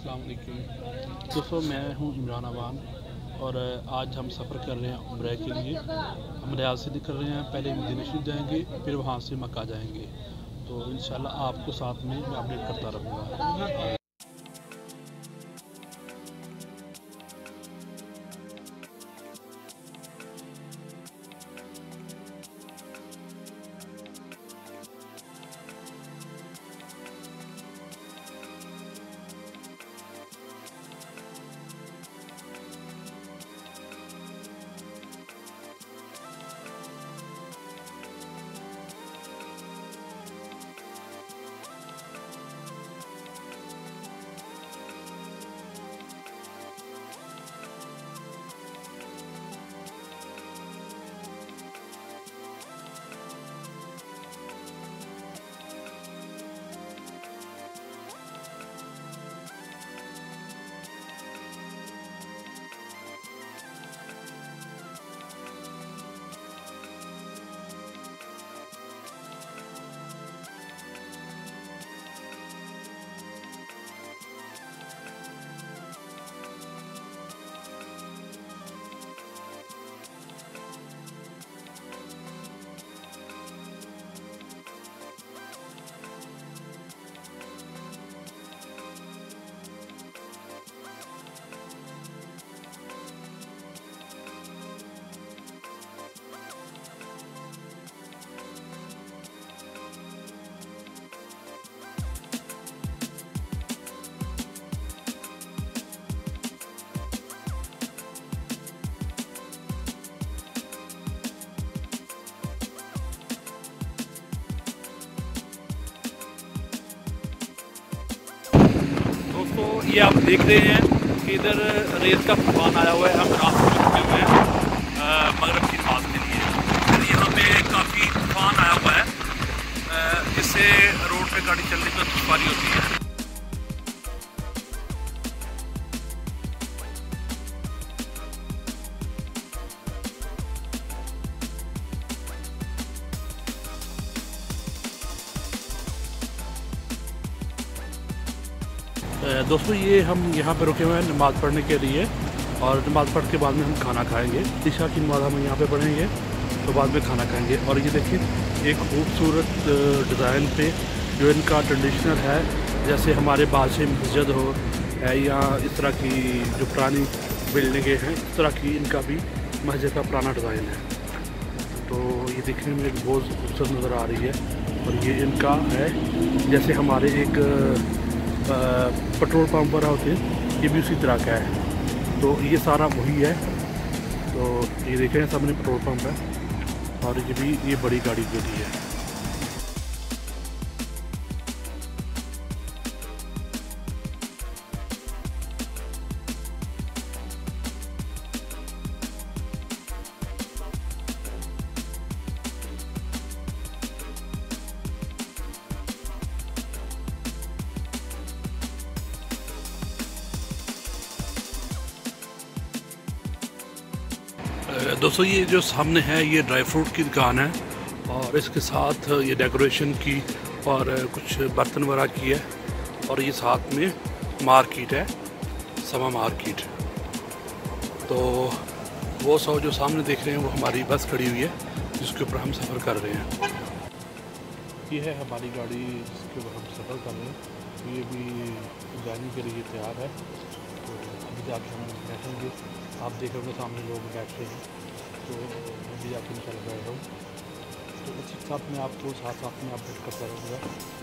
अस्सलाम वालेकुम दोस्तों, मैं हूं इमरान अवान और आज हम सफ़र कर रहे हैं उम्रा के लिए। हम रियाद से निकल रहे हैं, पहले मदीना शरीफ जाएंगे, फिर वहां से मक्का जाएंगे। तो इंशाल्लाह आपको साथ में मैं अपडेट करता रहूँगा। दोस्तों, ये आप देख रहे हैं कि इधर रेत का तूफान आया हुआ है। हम रात को रुके हुए हैं मगरब की नमाज के लिए। फिर यहाँ पे काफ़ी तूफान आया हुआ है, जिससे रोड पे गाड़ी चलने में दुश्वारी होती है। दोस्तों, ये हम यहाँ पे रुके हुए हैं नमाज़ पढ़ने के लिए, और नमाज़ पढ़ के बाद में हम खाना खाएंगे। ईशा की नमाज़ हम यहाँ पे पढ़ेंगे, तो बाद में खाना खाएंगे। और ये देखिए, एक खूबसूरत डिज़ाइन पे जो इनका ट्रेडिशनल है, जैसे हमारे बादशाह मस्जिद हो है या इस तरह की जो पुरानी बिल्डिंगें हैं, इस तरह की इनका भी मस्जिद का पुराना डिज़ाइन है। तो ये देखने में बहुत खूबसूरत नज़र आ रही है। और ये इनका है जैसे हमारे एक पेट्रोल पंप पर होते हैं, ये भी उसी तरह का है। तो ये सारा वही है। तो ये देखें, सामने पेट्रोल पंप है, और ये भी ये बड़ी गाड़ी के लिए है। दोस्तों, ये जो सामने है ये ड्राई फ्रूट की दुकान है, और इसके साथ ये डेकोरेशन की और कुछ बर्तन वगैरह की है। और ये साथ में मार्केट है, समा मार्केट। तो वो सब जो सामने देख रहे हैं वो हमारी बस खड़ी हुई है, जिसके ऊपर हम सफ़र कर रहे हैं। ये है हमारी गाड़ी जिसके ऊपर हम सफ़र कर रहे हैं। ये भी जाने के लिए तैयार है। तो अभी जाके हम बैठेंगे। आप देख रहे हो सामने लोग बैठे हैं, तो मैं भी जाके निकल बैठ रहा हूँ। तो इसी के साथ मैं आपको साथ में अपडेट करता रहूँगा।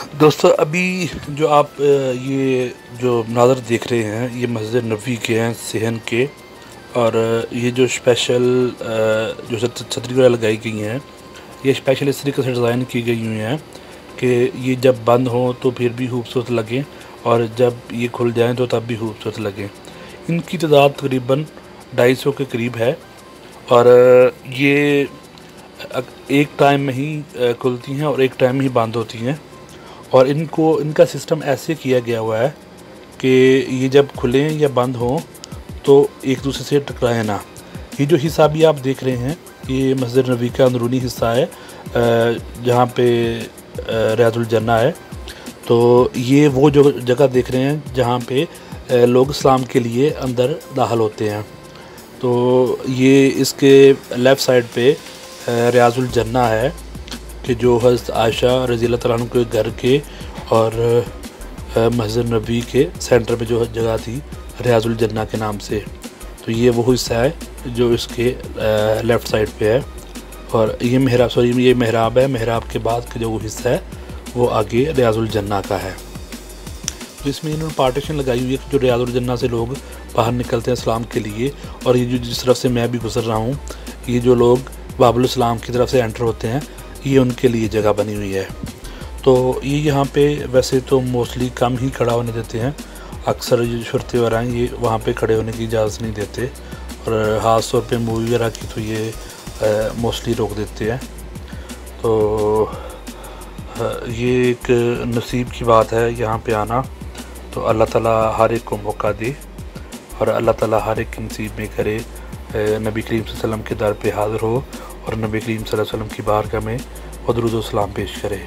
दोस्तों अभी जो आप ये जो मनाज़र देख रहे हैं ये मस्जिद नबवी के हैं सहन के। और ये जो स्पेशल जो छतरी वगैरह लगाई गई हैं ये स्पेशल इस तरीके से डिज़ाइन की गई हुई हैं कि ये जब बंद हो तो फिर भी खूबसूरत लगें और जब ये खुल जाएं तो तब भी खूबसूरत लगें। इनकी तादाद तकरीबन 250 के करीब है और ये एक टाइम में ही खुलती हैं और एक टाइम में ही बंद होती हैं। और इनका सिस्टम ऐसे किया गया हुआ है कि ये जब खुलें या बंद हों तो एक दूसरे से टकराए ना। ये जो हिस्सा भी आप देख रहे हैं ये मस्जिद नबवी का अंदरूनी हिस्सा है जहाँ पे रियाजुल जन्ना है। तो ये वो जो जगह देख रहे हैं जहाँ पे लोग इस्लाम के लिए अंदर दाखिल होते हैं। तो ये इसके लेफ़्ट साइड पे रियाजुल जन्ना है कि जो हज़रत आयशा रज़ी अल्लाह तआला अन्हा के घर के और मस्जिद नबवी के सेंटर में जो जगह थी रियाजुल जन्ना के नाम से। तो ये वो हिस्सा है जो इसके लेफ़्ट साइड पे है और ये महराब है। महराब के बाद का जो वो हिस्सा है वो आगे रियाजुल जन्ना का है। तो इसमें इन्होंने पार्टीशन लगाई हुई है जो रियाजुल जन्ना से लोग बाहर निकलते हैं इस्लाम के लिए। और ये जो जिस तरफ से मैं भी गुजर रहा हूँ ये जो लोग बाबुल इस्लाम की तरफ से एंटर होते हैं ये उनके लिए जगह बनी हुई है। तो ये यहाँ पे वैसे तो मोस्टली कम ही खड़ा होने देते हैं। अक्सर जो शर्ते वगैरह हैं ये वहाँ पे खड़े होने की इजाज़त नहीं देते और ख़ास तौर पे मूवी वगैरह की तो ये मोस्टली रोक देते हैं। तो ये एक नसीब की बात है यहाँ पे आना। तो अल्लाह ताला हर एक को मौका दे और अल्लाह ताला हर एक नसीब में करे नबी करीम सल्लल्लाहु अलैहि वसल्लम के दर पे हाज़िर हो और नबी करीम सल्लल्लाहु अलैहि वसल्लम की बारगाह में दुरूद व सलाम पेश करे।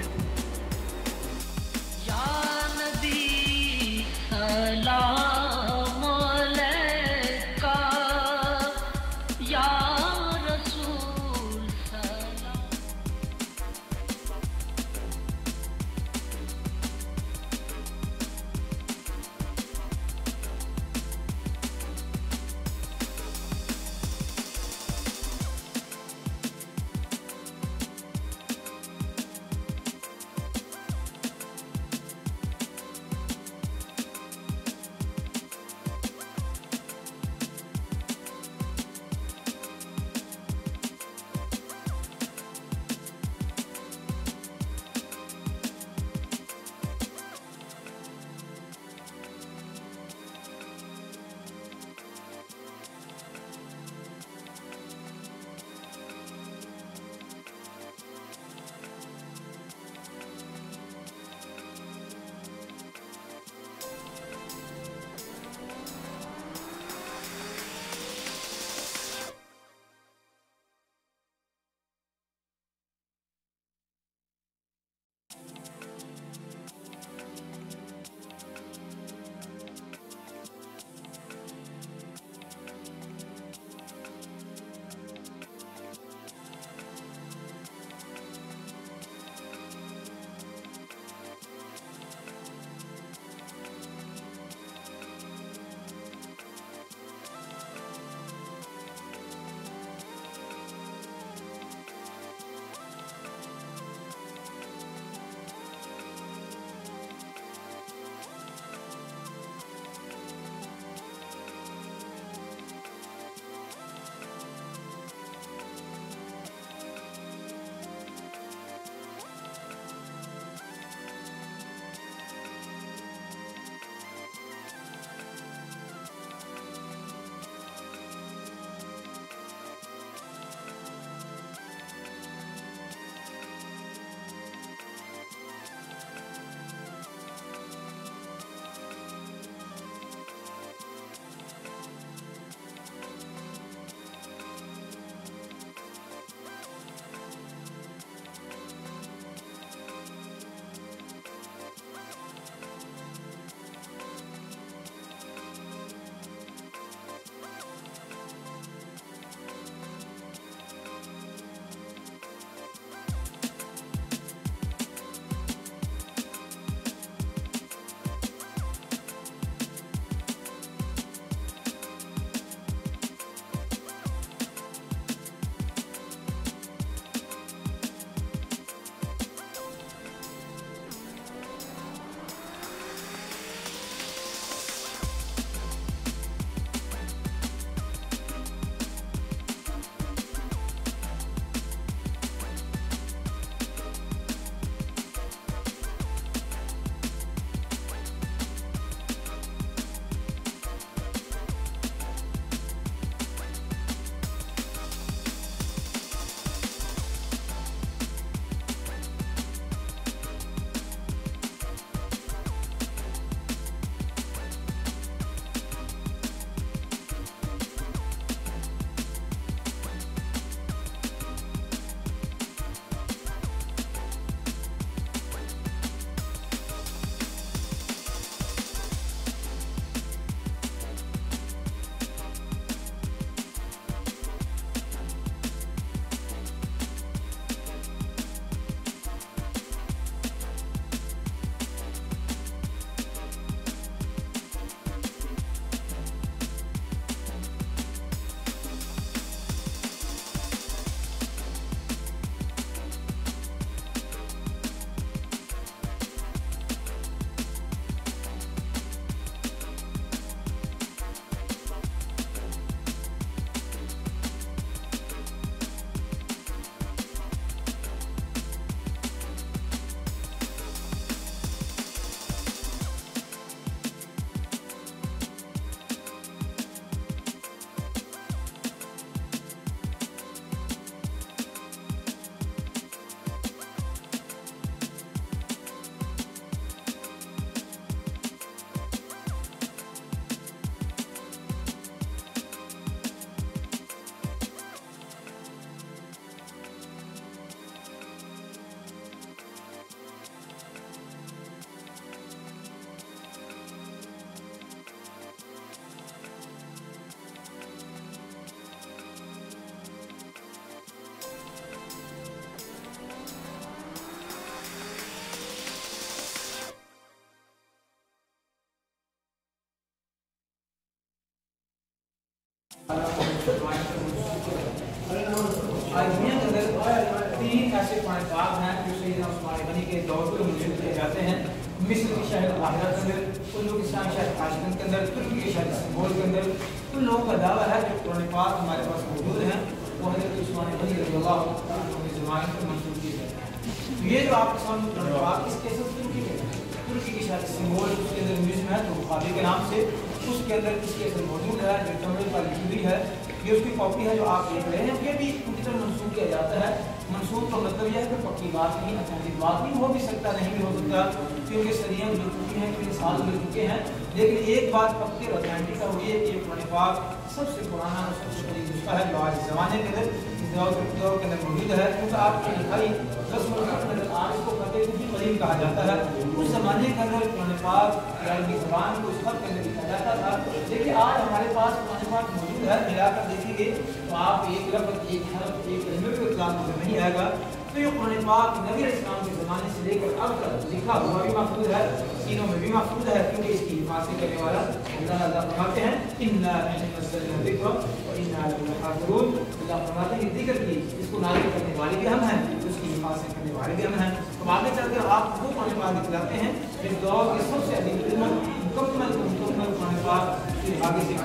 तीन ऐसे पाक हैं जो सैयदना उस्मान गनी के दौर में मुंसलिक किए जाते हैं। मिस्र के शहर काहिरा के अंदर, उन लोग इस्लाम शहर ताशकंद के अंदर, तुर्की के शहर इस्तांबुल के अंदर उन लोगों का दावा है जो कुरान पाक हमारे पास मौजूद हैं वो हज़रत उस्मान गनी रज़ियल्लाहु अन्हु की ज़माने में मंसूब किए जाते हैं। तो ये जो आपके सामने कुरान पाक इसके असर तुर्की के शहर इस्तांबुल उसके अंदर म्यूजियम है तो बुखारी के नाम से, उसके अंदर इसके असर मौजूद है जो चमड़े पर लिखी हुई है। ये उसकी कॉपी है जो आप देख रहे हैं। ये भी उनकी तरफ मंसूब किया जाता है। मंसूब का मतलब यह है कि पक्की बात नहीं, अथेंटिक बात नहीं, हो भी सकता नहीं भी हो सकता क्योंकि सदियाँ गुजर चुकी हैं, कितने साल गुजर चुके हैं। लेकिन एक बात पक्की और अथेंटिक है वो ये कि कुरान पाक सबसे पुराना और सबसे बड़ी नुस्खा है जो आज ज़माने के अंदर इस दौर के अंदर मौजूद है। क्योंकि आपकी लिखाई रस्म आज को फतेह भी करीम कहा जाता है। उस ज़माने के अंदर कुरान पाक अरबी ज़बान को इस खत के अंदर लिखा जाता था। देखिए आज हमारे पास कुरान पाक मौजूद है, मिलाकर देखेंगे तो आप एक लफ्ज़, एक हर्फ, एक कलमे को इस्लाम में नहीं आएगा। तो ये कुरान पाक नबी इस्लाम के ज़माने से लेकर अब तक लिखा हुआ भी महफूज है, सीनों में भी महफूज है क्योंकि इसकी हिफाजत करने वाला अल्लाह फरमाते हैं इन्ना नज़्ज़लना ज़िक्र व इन्ना लहू लहाफ़िज़ून। अल्लाह फरमाते हैं जिक्र की इसको नाज़िल करने वाले भी हम हैं, उसकी हिफाजत करने वाले भी हम हैं। तो आगे चलकर आप वो कुरान पाक दिखलाते हैं इस दौर के सबसे अधिक मुकम्मल कुरान पाक आगे से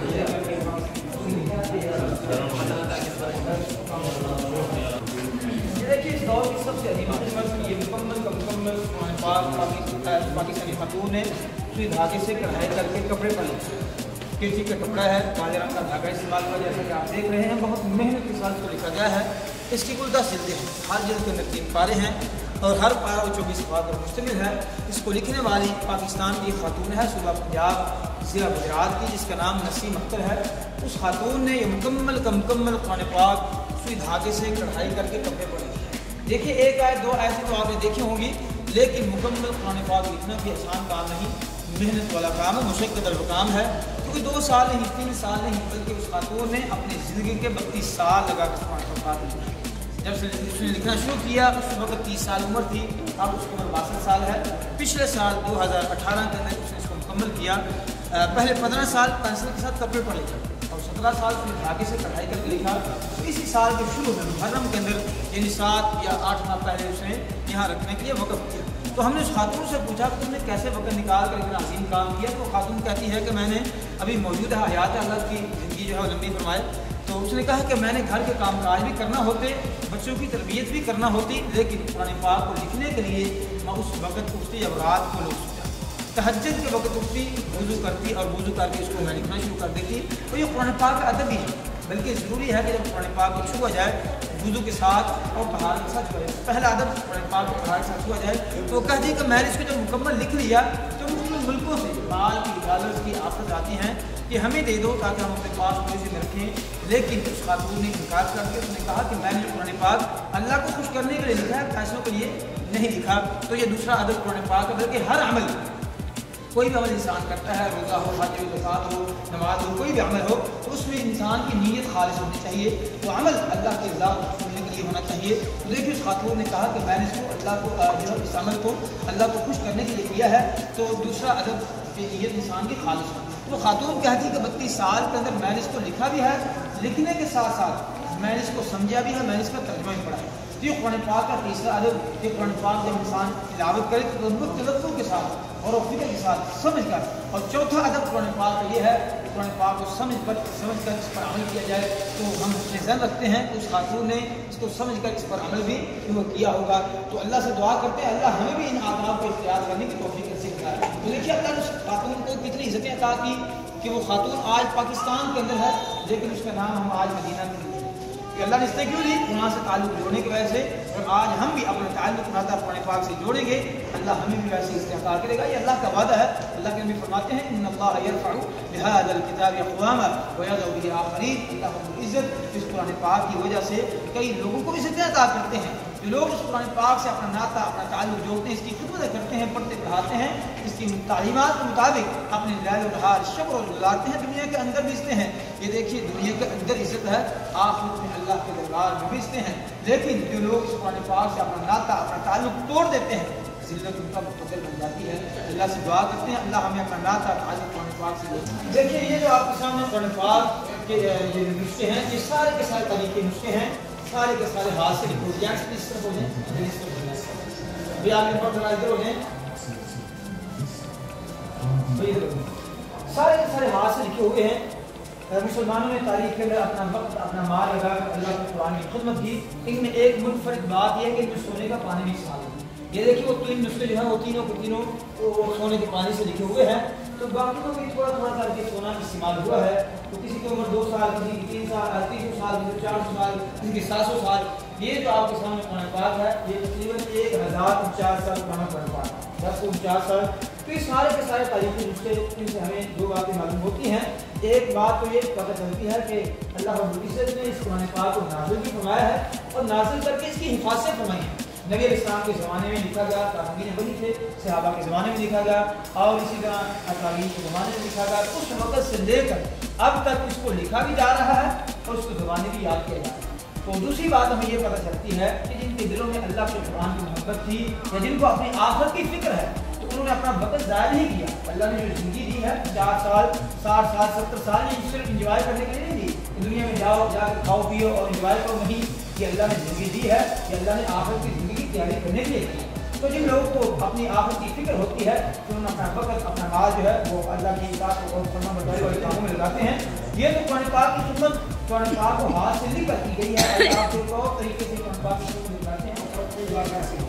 देखिए इस दौर की सबसे अधिक ये मुकम्मल का मुकम्मल कुरान पाक पाकिस्तानी खातून ने सुई धागे से कढ़ाई करके कपड़े पर लिखा। किसी का कपड़ा है, काले रंग का धागा इस्तेमाल हुआ जैसा कि आप देख रहे हैं। बहुत मेहनत के साथ इसको लिखा गया है। इसकी कुल 10 जिल्दें हैं, हर जिल्द के अंदर 3 पारे हैं और हर पारा 24 सफ़हात पर मुश्तमिल है। इसको लिखने वाली पाकिस्तान की खातून है सूबा पंजाब ज़िला गुजरात की, जिसका नाम नसीम अख्तर है। उस खातून ने यह मुकम्मल का मुकम्मल कुरान पाक सुई धागे से कढ़ाई करके कपड़े पर लिखे। देखिए एक आयत दो ऐसे तो आपने देखी होंगी, लेकिन मुकम्मल कुरान पाक लिखना भी आसान काम नहीं, मेहनत वाला काम है, मुशक्क़त वाला काम है। क्योंकि 2 साल नहीं, 3 साल नहीं, बल्कि उस खातून ने अपनी ज़िंदगी के 32 साल लगा कर कुरान पाक लिखा। जब से उसने लिखना शुरू किया उस वक्त 30 साल उम्र थी, अब उसकी उम्र 62 साल है। पिछले साल 2018 के अंदर उसने इसको मुकम्मल किया। पहले 15 साल पेंसिल के साथ कपड़े पर लिखा और 17 साल उसने धागे से कढ़ाई करके लिखा। तो इसी साल के शुरू में मुहर्रम के अंदर यानी 7 या 8 माह पहले उसने यहाँ रखने के लिए वक़्फ़ किया। तो हमने उस खातून से पूछा कि तुमने कैसे वक़्त निकाल कर इतना अजीम काम किया। तो खातून कहती है कि मैंने अभी मौजूद है हयात अल्लाह की ज़िंदगी जो है लंबी फरमाए, तो उसने कहा कि मैंने घर के काम काज भी करना होते, बच्चों की तरबियत भी करना होती, लेकिन कुरान पाक को लिखने के लिए मैं उस वक़्त उठती जब रात को लोग तहज्जुद के वक़्त उठती, वुज़ू करती और वुज़ू करके इसको मैं लिखना शुरू कर देती। तो ये कुरान पाक का अदब ही है, बल्कि ज़रूरी है कि जब कुरान पाक को छुआ जाए वुज़ू के साथ और तहारत के साथ छुआ जाए। पहला अदब कुरान पाक को तहारत के साथ छुआ जाए। तो कहती कि मैंने इसको जब मुकम्मल लिख लिया तो मुख्तलिफ मुल्कों से माल की गालत की आफत आती हैं कि हमें दे दो ताकि हम अपने पास पैसे में रखें। लेकिन उस खातून ने इनकार करके उसने कहा कि मैंने कुरान पाक अल्लाह को खुश करने के लिए लिखा है, पैसों के लिए नहीं लिखा। तो ये दूसरा अदब कुरान पाक है। बल्कि हर अमल, कोई भी अमल इंसान करता है, रोज़ा हो, हज हो, ज़कात हो, नमाज हो, कोई भी अमल हो, तो उसमें इंसान की नीयत खालिस होनी चाहिए। तो अमल अल्लाह के रज़ा करने के लिए होना चाहिए। तो देखिए उस खातून ने कहा कि मैंने इसको अल्लाह को जो है इस अमल को अल्लाह को खुश करने के लिए किया है। तो दूसरा अदब नीयत इंसान की खालिस हो। तो खातून कहती है कि 32 साल के अंदर मैंने इसको लिखा भी है, लिखने के साथ साथ मैंने इसको समझा भी है, मैंने इसका तर्जुमा भी पढ़ा है। तो ये कुरान पाक का तीसरा अदब कि कुरान पाक जब इंसान तिलावत करे तो तदब्बुर के साथ और फिक्र के साथ समझ कर। और चौथा अदब कुरान पाक का ये है कि कुरान पाक को समझ कर इस पर अमल किया जाए। तो हम नज़र रखते हैं उस खातून ने इसको समझ कर इस पर अमल भी किया होगा। तो अल्लाह से दुआ करते हैं अल्लाह हमें भी इन आदाब को इख्तियार करने की तौफीक नसीब कराए। तो देखिए अल्लाह ने उस खातून को कितनी इज़्ज़तें अता की कि वो खातून आज पाकिस्तान के अंदर है, लेकिन उसका नाम हम आज मदीना में लिखते हैं। अल्लाह ने इससे क्यों ली? वहाँ से ताल्लुक़ जोड़ने की वजह से। और आज हम भी अपने ताल्लुक़ नाता कुरान पाक से जोड़ेंगे, अल्लाह हमें भी वैसे इस्तेमाल करेगा। ये अल्लाह का वादा है। अल्लाह के नबी फरमाते हैं इन्नल्लाह यरफ़उ बिहाज़ल किताबि अक़वामन व यज़उ बिही आख़रीन। अल्लाह रब्बुल इज़्ज़त इस कुरान पाक की वजह से कई लोगों को भी इज़्ज़त अता करते हैं। जो लोग इस कुरान पाक से अपना नाता, अपना ताल्लुक़ जोड़ते हैं, इसकी खिदमत करते हैं, पढ़ते पढ़ाते हैं, इसकी तालीमात के मुताबिक अपने लैल व नहार शब रोज़ गुज़ारते हैं, दुनिया के अंदर भी इज़्ज़त हैं। ये देखिए दुनिया के अंदर इज़्ज़त है, आखिरत में अल्लाह के दरबार में भी इज़्ज़त हैं। लेकिन जो लोग इस कुरान पाक से अपना नाता, अपना ताल्लुक़ तोड़ देते हैं, ज़िल्लत उनका मुस्तक़िल बन जाती है। अल्लाह से दुआ करते हैं अल्लाह हमें अपना नाता ताल्लुक़ कुरान पाक से जोड़े। देखिए ये जो आपके सामने कुरान पाक कि ये नुस्खे हैं, ये सारे के सारे तरीके नुस्खे हैं, सारे के सारे हाथ से लिखे हुए हैं। इस तरफ हो जाए भी आप इनको बना इधर हो जाए, सारे के सारे हाथ से लिखे हुए हैं। मुसलमानों ने तारीख के अंदर अपना वक्त अपना माल लगा कर अल्लाह के कुरान की खिदमत की। इनमें एक मुनफरिद बात यह है कि इनमें सोने का पानी भी इस्तेमाल है। ये देखिए वो तीन नुस्खे जो है वो तीनों के तीनों वो सोने के पानी से लिखे हुए हैं। तो बाकी को भी थोड़ा थोड़ा करके सोना इस्तेमाल हुआ है। तो किसी की उम्र 2 साल, किसी की 3 साल, 300 साल, किसी 400 साल, किसी की 700 साल। ये जो आपके सामने कुरान पाक है ये तकरीबन 1049 साल पुराना कुरान पाक है, 1049 साल। तो ये सारे के सारे तारीखी नुस्खे, इनसे हमें दो बातें मालूम होती हैं। एक बात तो ये पता चलती है कि अल्लाह रब्बुल इज्जत ने इस कुरान पाक को नाज़िल भी फरमाया है और नाज़िल करके इसकी हिफाजत फरमाई है। नबी अलैहिस्सलाम के ज़माने में लिखा गया, ताबीन वही थे, सहाबा के ज़माने में लिखा गया और इसी तरह ताबीन के ज़माने में लिखा गया। उस वक़्त से लेकर अब तक इसको लिखा भी जा रहा है और उसको ज़बानी भी याद किया जा रहा है। तो दूसरी बात हमें ये पता चलती है कि जिनके दिलों में अल्लाह के कुरान की मोहब्बत थी या जिनको अपनी आखिरत की फिक्र है तो उन्होंने अपना वक्त ज़ाया नहीं किया। अल्लाह ने जो ज़िंदगी दी है 4 साल, 60 साल, 70 साल, ये सिर्फ इंजॉय करने के लिए नहीं दी। दुनिया में जाओ, जाकर खाओ पियो और इंजॉय करो, नहीं। ये अल्लाह ने ज़िंदगी दी है, ये अल्लाह ने आखिरत की ज़िंदगी की तैयारी करने के लिए दी है। तो जिन लोगों को अपनी आखिरत की फिक्र होती है तो उन्होंने अपना वक्त अपना माल जो है वो अल्लाह की इताअत और फरमाबरदारी वाले कामों में लगाते हैं। ये तो कुरान पाक की खिदमत, कुरान पाक को हाथ से लिख कर की गई है। अल्लाह आपको एक और तरीके से कुरान पाक की खिदमत लगाते हैं और कोई बात नहीं।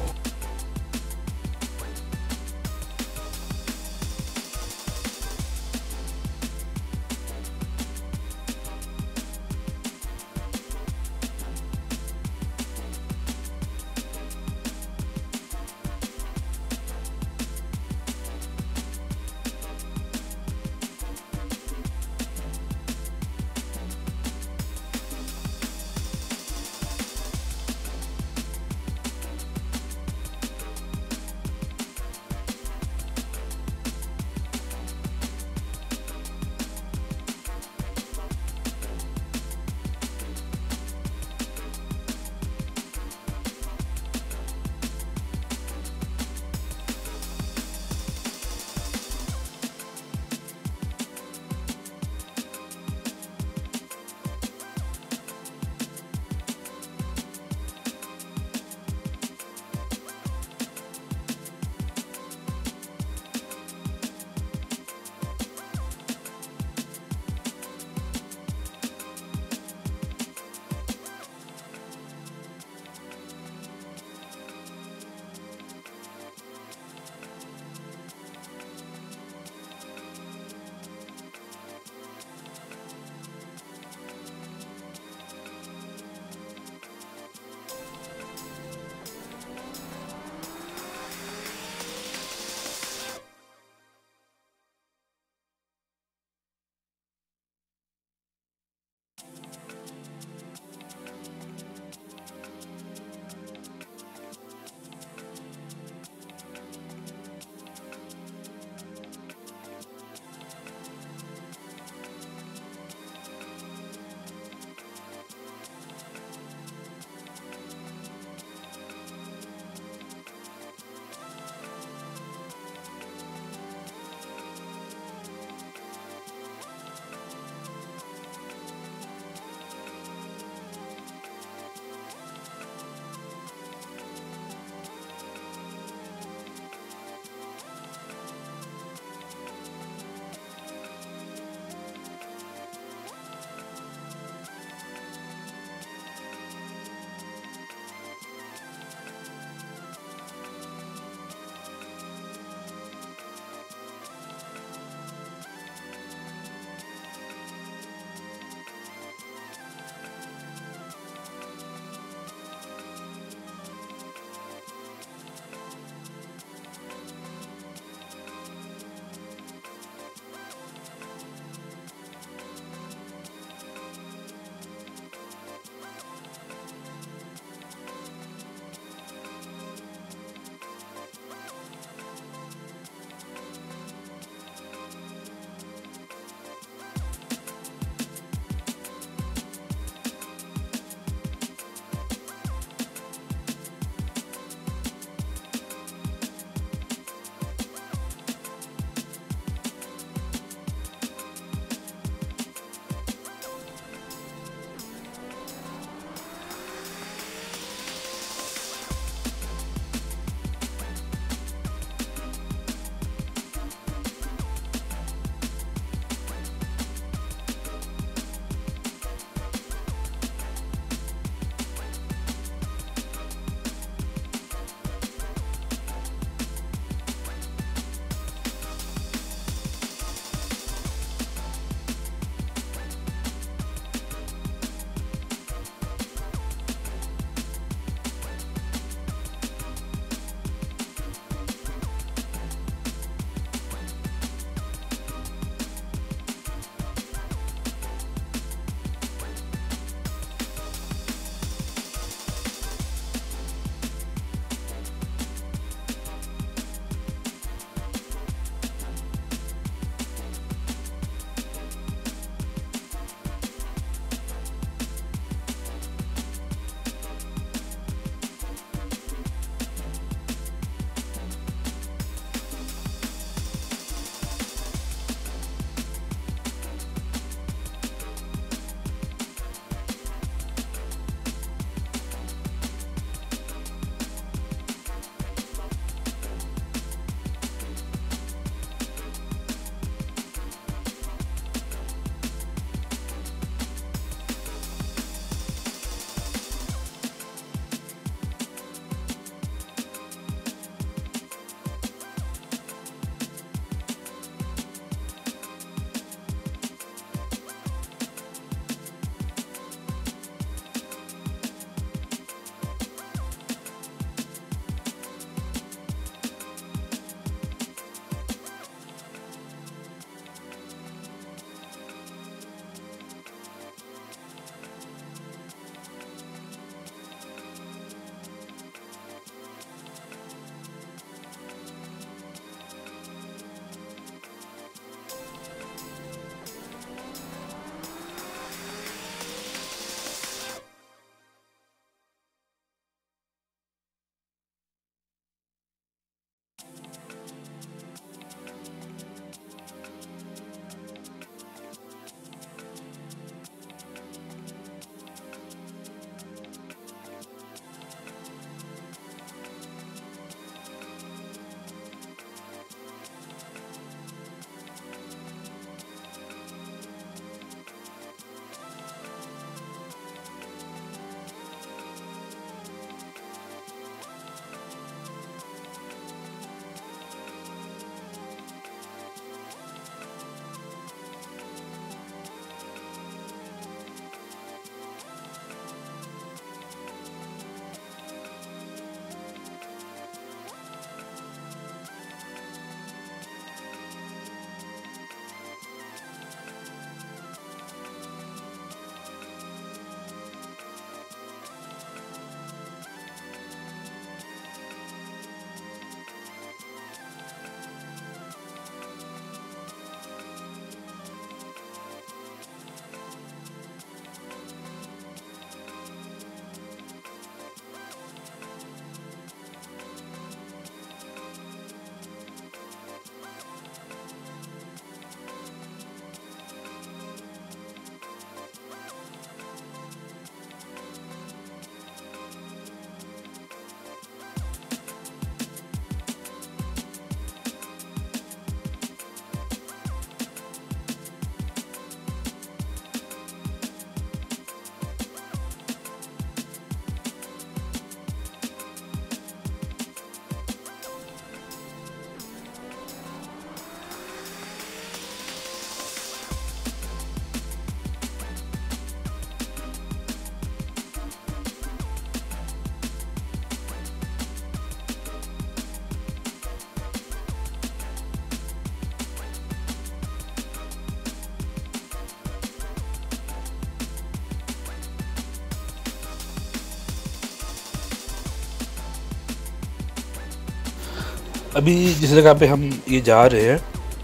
अभी जिस जगह पे हम ये जा रहे हैं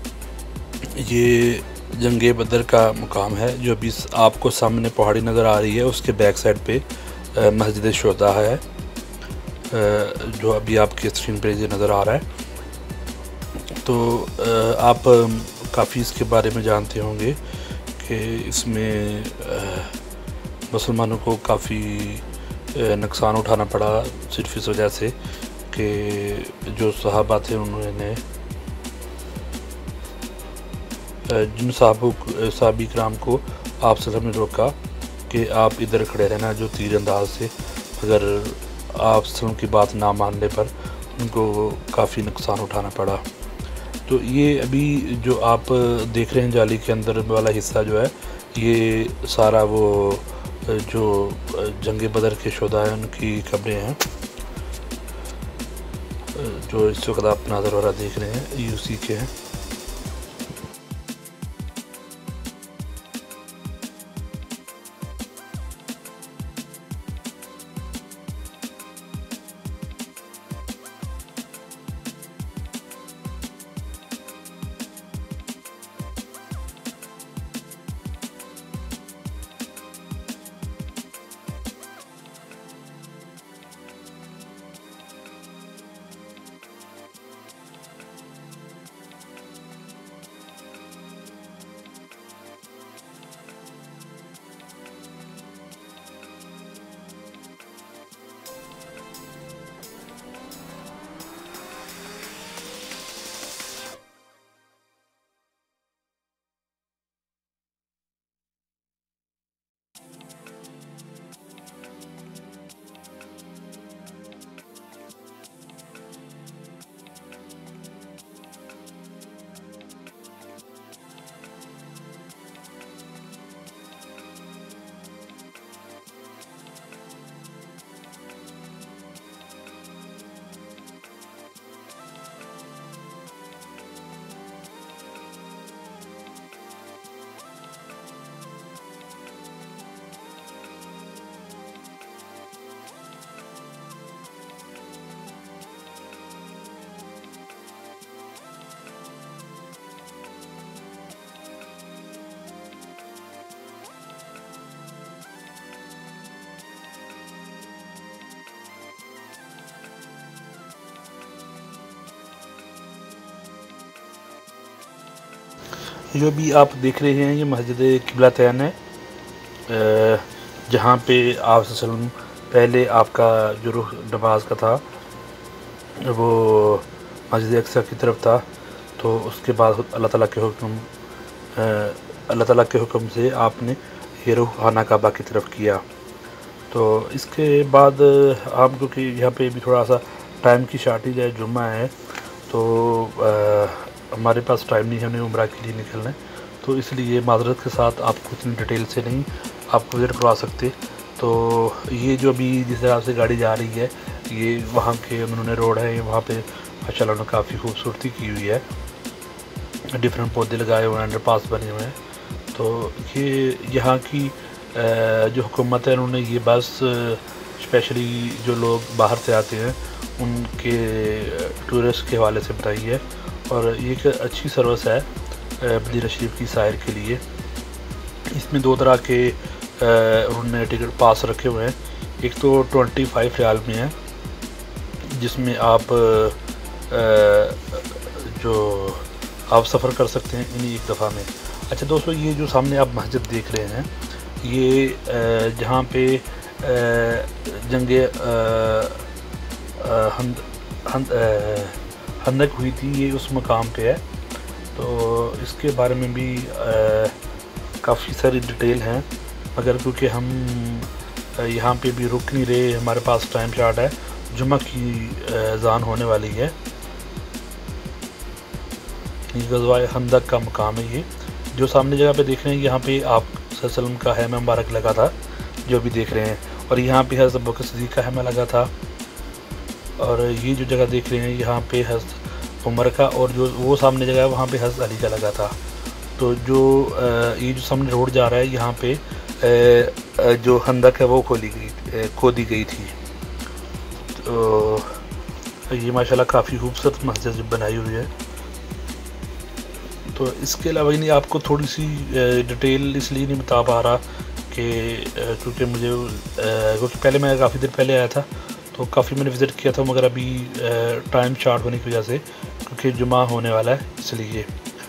ये जंगे बदर का मुकाम है, जो अभी आपको सामने पहाड़ी नज़र आ रही है उसके बैक साइड पे मस्जिद शुहदा है, जो अभी आपके स्क्रीन पे ये नज़र आ रहा है। तो आप काफ़ी इसके बारे में जानते होंगे कि इसमें मुसलमानों को काफ़ी नुकसान उठाना पड़ा सिर्फ इस वजह से कि जो सहाबा थे उन्होंने जिन साहबी कराम को आप सल्लम ने रोका कि आप इधर खड़े रहना, जो तीर अंदाज से अगर आप सल्लम की बात ना मानने पर उनको काफ़ी नुकसान उठाना पड़ा। तो ये अभी जो आप देख रहे हैं जाली के अंदर वाला हिस्सा जो है ये सारा वो जो जंगे बदर के शुहदा हैं उनकी कब्रें हैं, जो इस वक्त आप नाज़र वाला देख रहे हैं ये उसी के हैं। जो भी आप देख रहे हैं ये मस्जिद किबलातैन है, जहाँ पे आप सल्लम पहले आपका जो रुख नमाज का था वो मस्जिद अक्सा की तरफ था, तो उसके बाद अल्लाह ताला के हुक्म से आपने ये रुख खाना काबा की तरफ किया। तो इसके बाद आप क्योंकि यहाँ पे भी थोड़ा सा टाइम की शार्टेज है, जुम्मा है, तो हमारे पास टाइम नहीं है हमें उम्रा के लिए निकलना है, तो इसलिए माजरत के साथ आपको इतनी डिटेल से नहीं आपको विज़िट करवा सकते। तो ये जो अभी जिस तरह से गाड़ी जा रही है ये वहाँ के उन्होंने रोड है, वहाँ पे माशाल्लाह उन्होंने काफ़ी खूबसूरती की हुई है, डिफरेंट पौधे लगाए हुए हैं, अंडरपास बने हुए हैं। तो ये यहाँ की जो हुकूमत है उन्होंने ये बस स्पेशली जो लोग बाहर से आते हैं उनके टूरिस्ट के हवाले से बताई है, और ये एक अच्छी सर्विस है मदीना शरीफ की सैर के लिए। इसमें दो तरह के उन्होंने टिकट पास रखे हुए हैं, एक तो 25 रियाल में है जिसमें आप जो आप सफ़र कर सकते हैं इन्हीं एक दफ़ा में। अच्छा दोस्तों, ये जो सामने आप मस्जिद देख रहे हैं ये जहाँ पे जंगे खंदक हुई थी ये उस मकाम पे है। तो इसके बारे में भी काफ़ी सारी डिटेल हैं, मगर क्योंकि हम यहाँ पे भी रुक नहीं रहे, हमारे पास टाइम शार्ट है, जुम्मा की अज़ान होने वाली है। ये गज़वा खंदक का मकाम है। ये जो सामने जगह पे देख रहे हैं यहाँ पे आप सल्लम का हैमा मुबारक लगा था जो भी देख रहे हैं, और यहाँ पे हज़रत अबू बकर सिद्दीक़ का हैमा लगा था, और ये जो जगह देख रहे हैं यहाँ पे हज़रत उमर का, और जो वो सामने जगह है वहाँ पे हज़रत अली का लगा था। तो जो ये जो सामने रोड जा रहा है यहाँ पे जो खंदक है वो खोदी गई थी। तो ये माशाल्लाह काफ़ी खूबसूरत मस्जिद बनाई हुई है। तो इसके अलावा नहीं आपको थोड़ी सी डिटेल इसलिए नहीं बता पा रहा कि क्योंकि क्योंकि पहले मैं काफ़ी देर पहले आया था तो काफ़ी मैंने विज़िट किया था, मगर अभी टाइम शॉर्ट होने की वजह से क्योंकि जुमा होने वाला है इसलिए।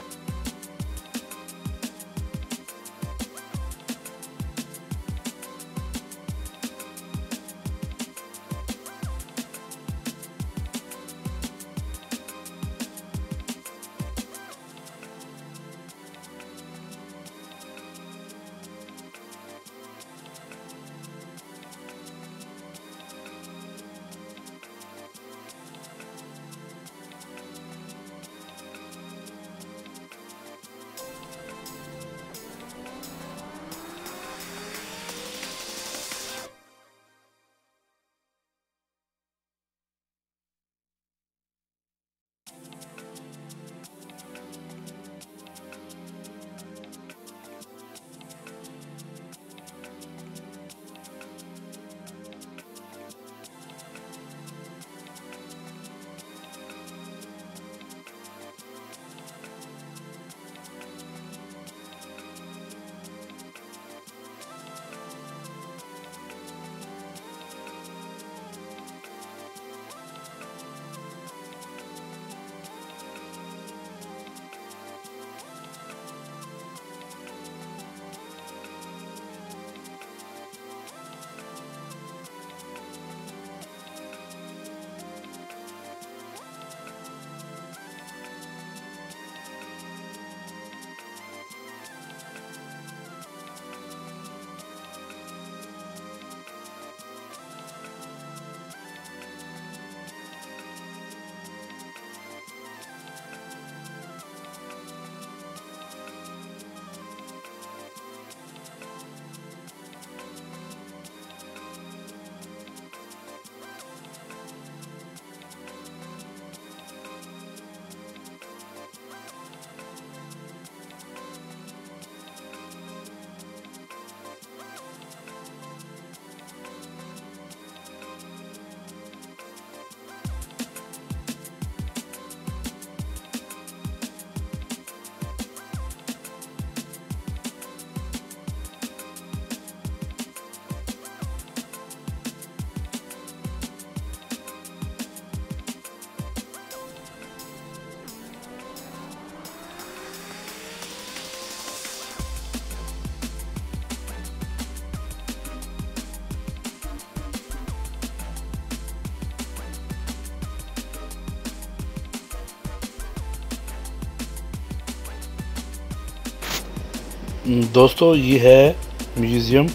दोस्तों ये है म्यूज़ियम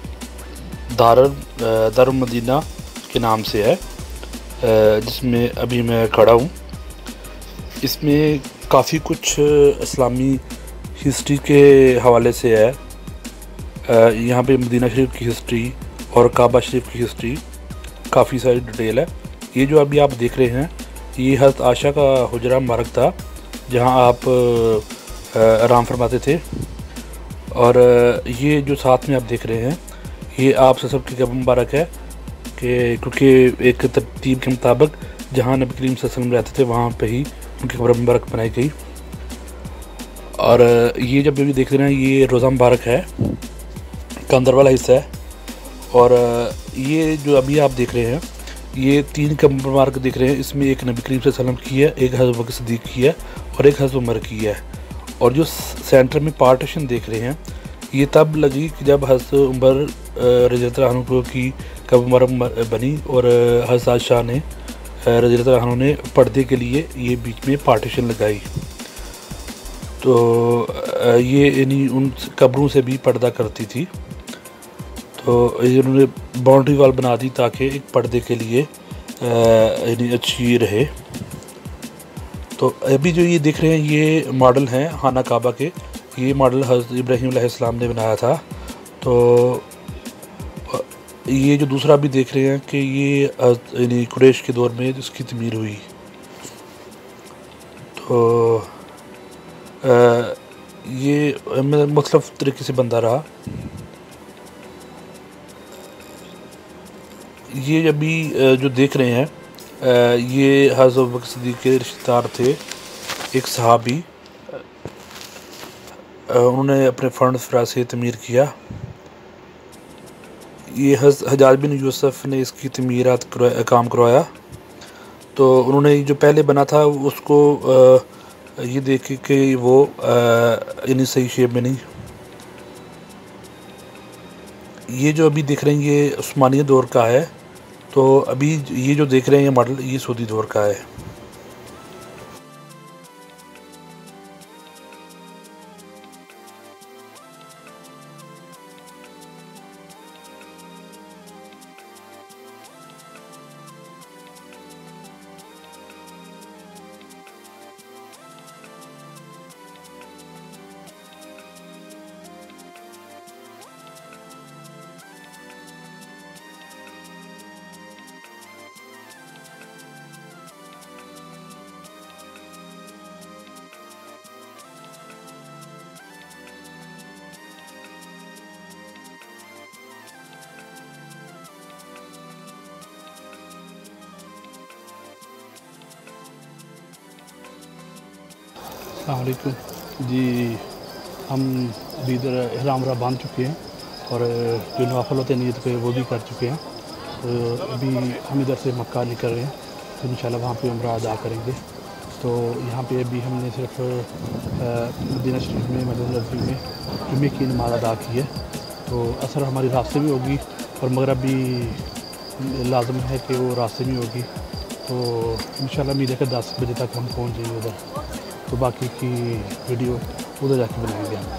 दारुल मदीना के नाम से है, जिसमें अभी मैं खड़ा हूँ। इसमें काफ़ी कुछ इस्लामी हिस्ट्री के हवाले से है। यहाँ पे मदीना शरीफ की हिस्ट्री और काबा शरीफ की हिस्ट्री काफ़ी सारी डिटेल है। ये जो अभी आप देख रहे हैं ये हज़रत आयशा का हुजरा मुबारक था, जहाँ आप आराम फरमाते थे। और ये जो साथ में आप देख रहे हैं ये आप सब की कब्र मुबारक है कि क्योंकि एक तरतीब के मुताबिक जहाँ नबी करीम सल्लल्लाहु अलैहि वसल्लम रहते थे वहाँ पे ही उनकी कब्र मुबारक बनाई गई। और ये जब भी देख रहे हैं ये रोज़ा मुबारक है का अंदर वाला हिस्सा है। और ये जो अभी आप देख रहे हैं ये 3 कब्र मुबारक देख रहे हैं। इसमें एक नबी करीम सल्लल्लाहु अलैहि वसल्लम की है, एक हज़रत बकर सिद्दीक़ की है और एक हज़रत उमर की है। और जो सेंटर में पार्टीशन देख रहे हैं ये तब लगी कि जब हज़रत उमर रज़ियल्लाहु अन्हु की कब्र मुबारक बनी और हज़रत आयशा ने रज़ियल्लाहु अन्हा ने पर्दे के लिए ये बीच में पार्टीशन लगाई। तो ये यानी उन कब्रों से भी पर्दा करती थी, तो ये उन्होंने बाउंड्री वॉल बना दी ताकि एक पर्दे के लिए यानी अच्छी रहे। तो अभी जो ये देख रहे हैं ये मॉडल हैं खाना काबा के। ये मॉडल हज़रत इब्राहीम अलैहिस्सलाम ने बनाया था। तो ये जो दूसरा भी देख रहे हैं कि ये यानी कुरैश के दौर में इसकी तमीर हुई। तो ये मुख्तलिफ़ तरीके से बनता रहा। ये अभी जो देख रहे हैं ये हज़रत अबू बकर सिद्दीक़ के रिश्तेदार थे, एक सहाबी। उन्होंने अपने फ़ंड फ्रा से तमीर किया। ये हज्जाज बिन यूसुफ़ ने इसकी तमीरात काम करवाया। तो उन्होंने जो पहले बना था उसको ये देखे कि वो यानी सही शेप में नहीं। ये जो अभी देख रहे हैं ये उस्मानिया दौर का है। तो अभी ये जो देख रहे हैं ये मॉडल ये सऊदी दौर का है। अस्सलाम वालेकुम जी। हम अभी इधर इहराम बांध चुके हैं और जो नवाफिल होते हैं नीयत पे वो भी कर चुके हैं। तो अभी हम इधर से मक्का निकल रहे हैं, तो इंशाल्लाह वहाँ पे उम्रा अदा करेंगे। तो यहाँ पे अभी हमने सिर्फ मदीना शरीफ में मस्जिद नबवी में जुमे की नमाज़ अदा की है। तो असर हमारी रास्ते में होगी और मगरिब भी लाजम है कि वो रास्ते में होगी। तो इंशाल्लाह उम्मीद है कि 10 बजे तक हम पहुँच जाएंगे उधर। तो बाकी की वीडियो उधर जाके बनाएंगे हम।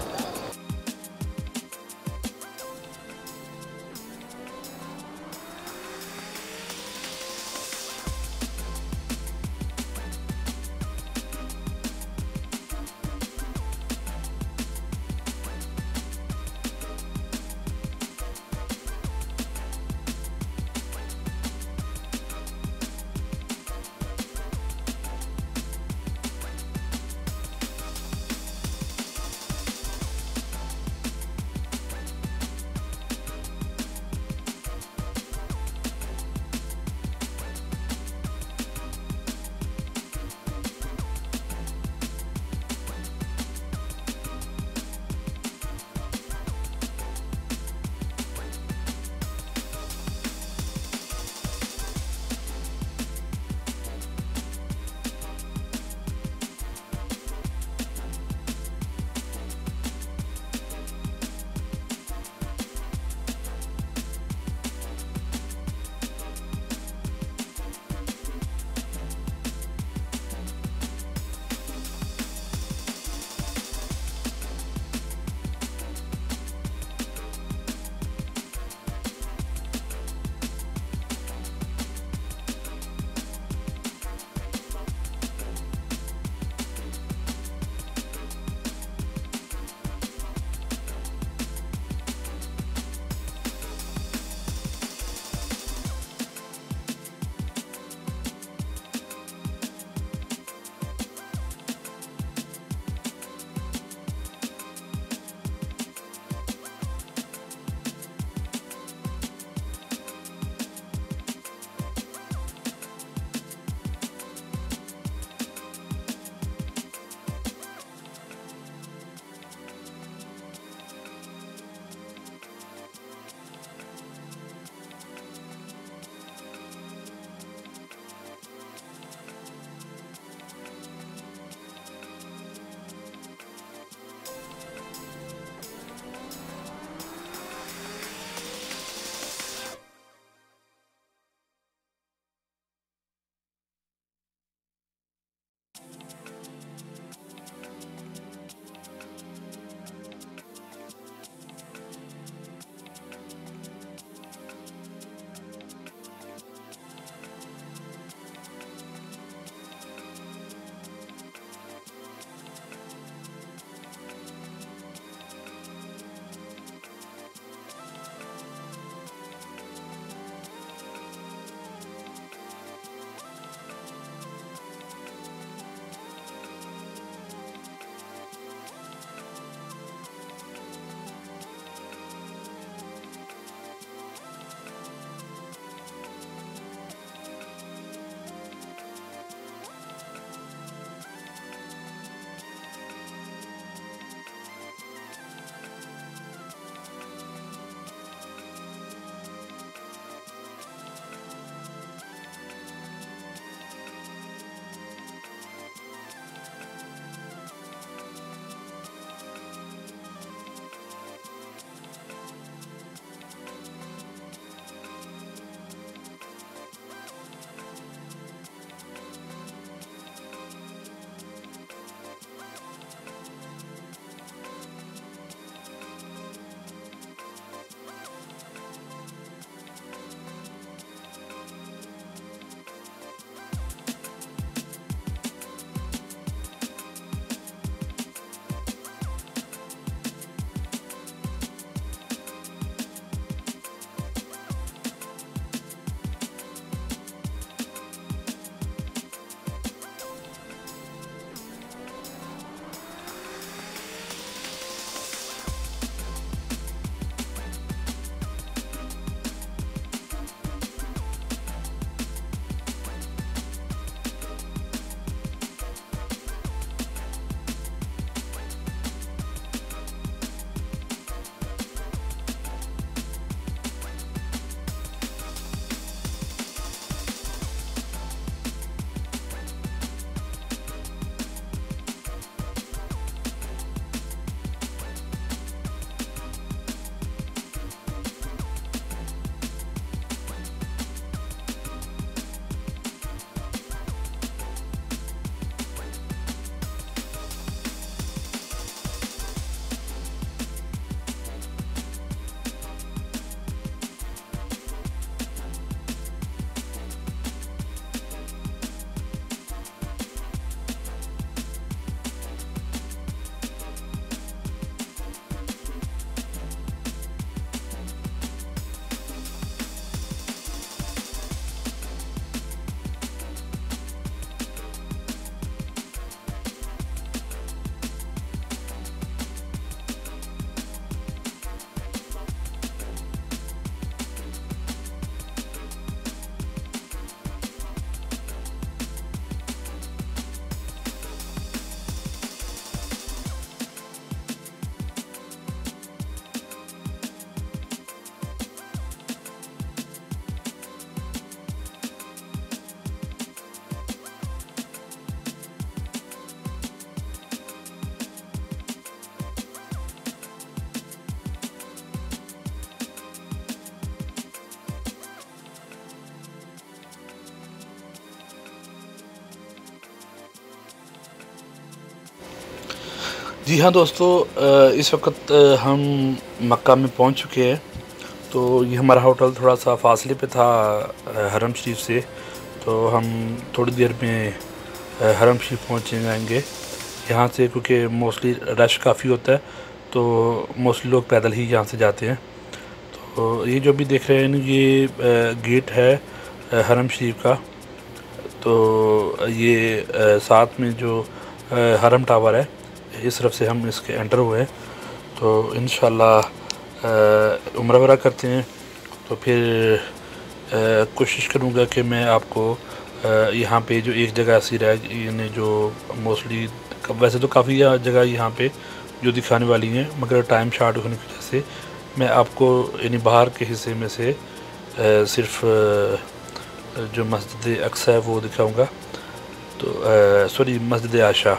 जी हाँ दोस्तों, इस वक्त हम मक्का में पहुंच चुके हैं। तो ये हमारा होटल थोड़ा सा फासले पे था हरम शरीफ से। तो हम थोड़ी देर में हरम शरीफ पहुँच जाएंगे यहाँ से, क्योंकि मोस्टली रश काफ़ी होता है, तो मोस्टली लोग पैदल ही यहाँ से जाते हैं। तो ये जो भी देख रहे हैं ये गेट है हरम शरीफ का। तो ये साथ में जो हरम टावर है, इस तरफ से हम इसके एंटर हुए हैं। तो इंशाल्लाह उम्रा वरा करते हैं। तो फिर कोशिश करूँगा कि मैं आपको यहाँ पे जो एक जगह ऐसी रह यानी जो मोस्टली, वैसे तो काफ़ी जगह यहाँ पे जो दिखाने वाली हैं, मगर टाइम शॉर्ट होने की वजह से मैं आपको यानी बाहर के हिस्से में से सिर्फ जो मस्जिद अक्सा है वो दिखाऊंगा। तो सॉरी, मस्जिद आशा।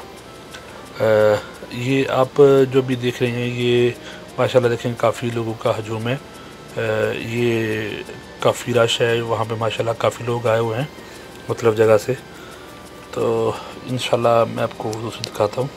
ये आप जो भी देख रहे हैं ये माशाल्लाह देखें काफ़ी लोगों का हजूम है। ये काफ़ी रश है वहाँ पे, माशाल्लाह काफ़ी लोग आए हुए हैं मतलब जगह से। तो इंशाल्लाह मैं आपको दूसरी दिखाता हूँ।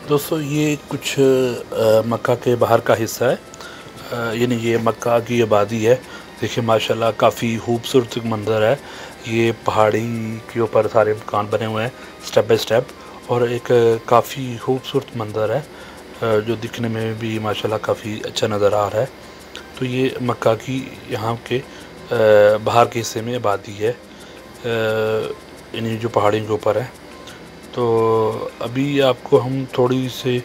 दोस्तों ये कुछ मक्का के बाहर का हिस्सा है, यानी ये मक्का की आबादी है। देखिए माशाल्लाह काफ़ी खूबसूरत मंज़र है। ये पहाड़ी के ऊपर सारे मकान बने हुए हैं स्टेप बाय स्टेप, और एक काफ़ी खूबसूरत मंज़र है जो दिखने में भी माशाल्लाह काफ़ी अच्छा नज़र आ रहा है। तो ये मक्का की यहाँ के बाहर के हिस्से में आबादी है, यानी जो पहाड़ियों के ऊपर है। तो अभी आपको हम थोड़ी सी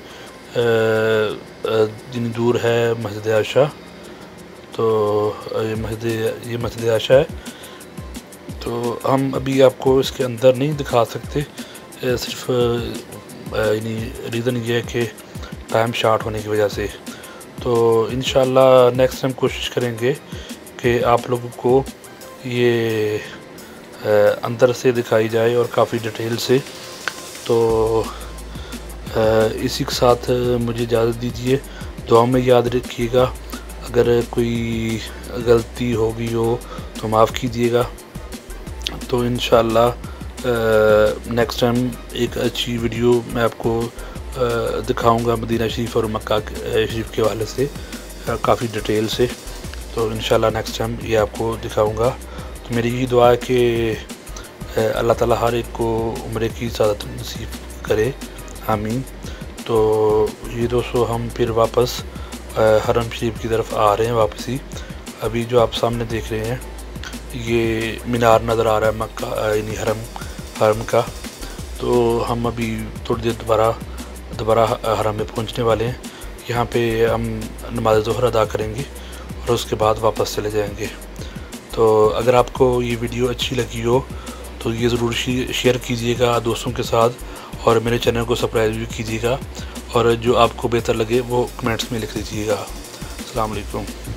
दिन दूर है मस्जिद आयशा, तो ये मस्जिद आयशा है। तो हम अभी आपको इसके अंदर नहीं दिखा सकते, सिर्फ यानी रीज़न ये है कि टाइम शॉर्ट होने की वजह से। तो इंशाल्लाह नेक्स्ट टाइम कोशिश करेंगे कि आप लोगों को ये अंदर से दिखाई जाए और काफ़ी डिटेल से। तो इसी के साथ मुझे इजाज़त दीजिए। दुआ में याद रखिएगा, अगर कोई गलती हो गई हो तो माफ़ कीजिएगा। तो इंशाल्लाह नेक्स्ट टाइम एक अच्छी वीडियो मैं आपको दिखाऊंगा मदीना शरीफ और मक्का शरीफ के हवाले से काफ़ी डिटेल से। तो इंशाल्लाह नेक्स्ट टाइम ये आपको दिखाऊंगा। तो मेरी यही दुआ है कि अल्लाह ताला हर एक को उम्र की सादत नसीब करे, आमीन। तो ये दोस्तों हम फिर वापस हरम शरीफ की तरफ आ रहे हैं वापसी। अभी जो आप सामने देख रहे हैं ये मीनार नज़र आ रहा है मक्का यानी हरम का। तो हम अभी थोड़ी देर दोबारा हरम में पहुंचने वाले हैं। यहाँ पे हम नमाज़ ज़ोहर अदा करेंगे और उसके बाद वापस चले जाएंगे। तो अगर आपको ये वीडियो अच्छी लगी हो तो ये ज़रूर शेयर कीजिएगा दोस्तों के साथ, और मेरे चैनल को सब्सक्राइब भी कीजिएगा, और जो आपको बेहतर लगे वो कमेंट्स में लिख दीजिएगा। अस्सलाम वालेकुम।